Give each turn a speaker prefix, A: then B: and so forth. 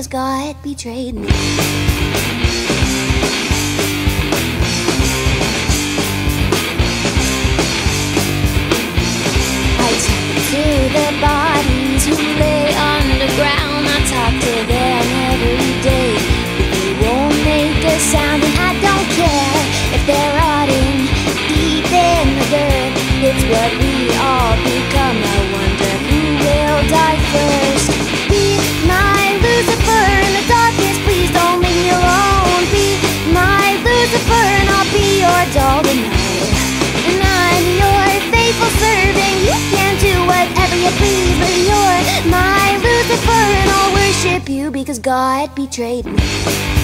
A: because God betrayed me. I talk to the bodies who lay underground. I talk to them every day, but they won't make a sound. And I don't care if they're rotting deep in the dirt. It's what we all become. I wonder who will die first. Be my Lucifer in the darkness, please don't leave me alone. Be my Lucifer and I'll be your doll tonight. And I'm your faithful servant. You can do whatever you please, but you're my Lucifer and I'll worship you because God betrayed me.